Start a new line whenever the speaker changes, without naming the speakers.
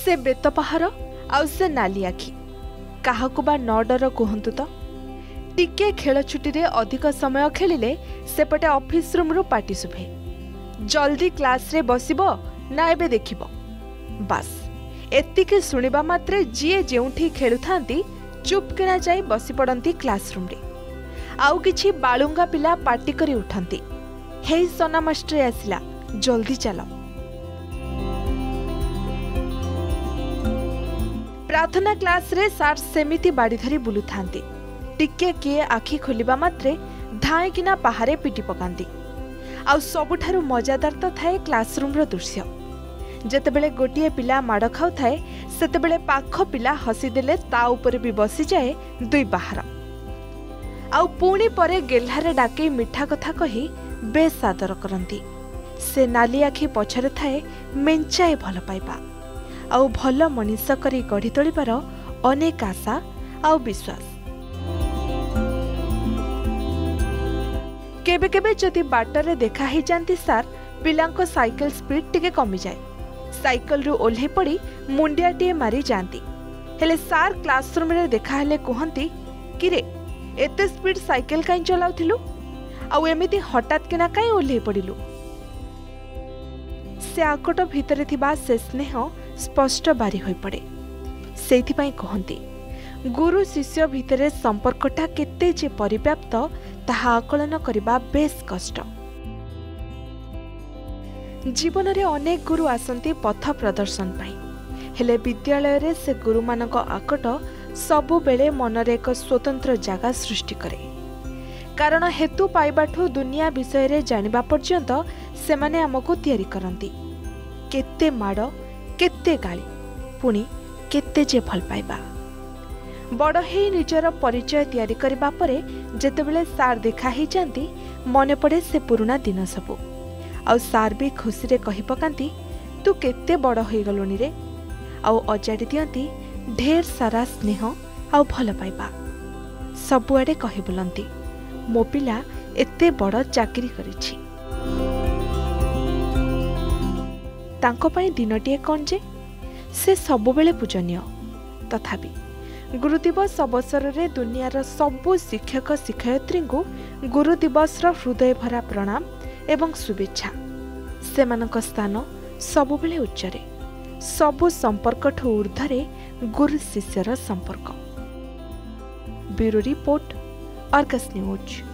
से बेतपहार आउ से नाली आखि काहाकू बा न डर कहतु तो टिके खेल छुट्टी रे अधिक समय खेलिले सेपटे ऑफिस रूम रु पार्टी शुभे जल्दी क्लास रे बसिबो ना एबे देखिबो बास एतिके सुनिबा मात्रे जिए जेउठी खेलुथांती चुपकिना जाई बसी पड़ती क्लासरूम रे आउ किछि बालुंगा पिला पार्टी करी उठंती हेई सोना मास्टर आसिला जल्दी चलो। प्रार्थना क्लास रे सार सेमिति बाड़ी धरी बुलु थांती टिके किए आखि खोलिबा मात्रे धाए किना पहारे पिटी पकांती आउ सबुठारु मजादार तो थाए क्लासरूम रो दृश्य जेतेबेले गोटिए पिला माड़ खाउ थाए सेतेबेले पाख पिला हसी देले ता ऊपर भी बसी जाए दुई बाहर आउ पुणी परे गेल्हारे डाके मिठा कथा कही बेस आदर करंती से नाली आखि पछरे थाए मेंचाए भल पाइबा आउ भल मनीष करी गढ़ी तोलिबार अनेक आशा आउ विश्वास। केबे केबे जदि बाटरे देखा ही जानती सार पिलांको साइकिल स्पीड टिके कमी जाए साइकिल रु ओल्हे पड़ी मुंडियाटीए मारी जाती हेले सार क्लासरूम रे देखा हेले कहती किरे एते स्पीड साइकिल काई चलाउथिलु आउ एमिति हठात किना काई ओल्हे पड़िलु से आकट भितरे थिबा से स्नेह स्पष्ट बारी होई पड़े सेथिपाई कहती गुरु शिष्य भितरे संपर्कटा केते जे परिव्याप्त ताहा आकलन करिबा बेस कष्ट। जीवन रे अनेक गुरु आसंती पथ प्रदर्शन पाई हेले विद्यालय रे से गुरु मानक आकट सबु बेले मनरे एक स्वतंत्र जगह सृष्टि करे कारण हेतु पाइबाठू दुनिया विषय रे जानिबा पर्यंत से माने हमको तैयारी करंती केते माड़ केते गाली पुणी केते जे भल पाइबा बड़ हे निजर परिचय तैयारी करबा परे जेतेबेले सार देखा ही जानती मने पड़े से पुराना दिन सबू आउ सार भी खुशी रे कहि पकांती तू केते बड़ होई गलुनी रे आउ अजाड़ी दियंती ढेर सारा स्नेह आउ भल पाइबा सबुआडे कहि बुलंती मो पिला एते बड़ चाकरी करिछि तांको पई दिनटिए कोन जे से सबु बेले पूजनीय तथापि गुरु दिवस अवसर रे दुनियार सबु शिक्षक शिक्षयित्री को गुरु दिवस रो हृदय भरा प्रणाम एवं शुभेच्छा सेमानक स्थान सबुबेले उच्चरे सबु संपर्कठू ऊर्ध्वरे गुरु शिष्यर संपर्क। Bureau report Argus news.